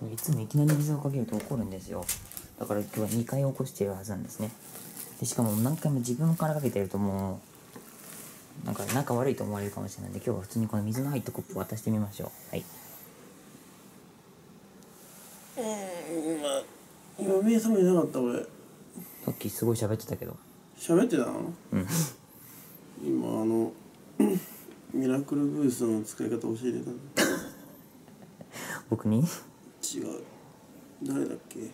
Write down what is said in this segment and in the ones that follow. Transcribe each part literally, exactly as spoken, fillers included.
いつもいきなり水をかけると怒るんですよ。だから今日はにかい起こしているはずなんですね。でしかも何回も自分からかけてるともうなんか仲悪いと思われるかもしれないんで、今日は普通にこの水の入ったコップを渡してみましょう。はい。 うん、まあ今目覚めなかった俺。 さっきすごい喋ってたけど。 喋ってたの？ うん。 今あのミラクルブーストの使い方教えてたの。 僕に？ 違う。誰だっけ？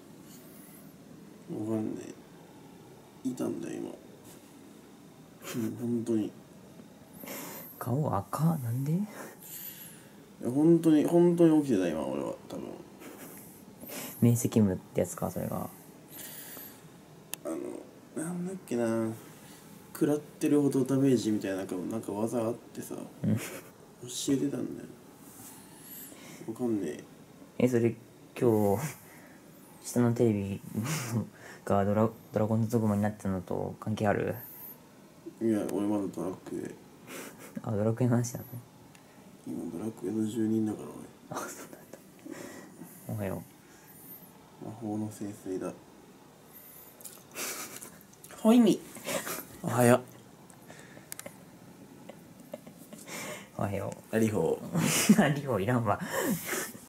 わかんねえ。いたんだよ今。うん、本当に。 顔赤？なんで？ いや本当に本当に起きてた今俺は多分。 明晰夢ってやつかそれが。 あのなんだっけな。食らってるほどダメージみたいななんかなんか技があってさ。 うん。 教えてたんだよ。わかんねえ。 え、それ今日下のテレビがドラドラゴンズドグマになってたのと関係ある？ いや俺まだドラクエ。 あ、ドラクエの話なの？ 今ドラクエの住人だからあ、そうなんだ。おはよ俺。魔法の聖水だ。ほいみ。おはよう。おはよう。ありほう。 う。リホいらんわ。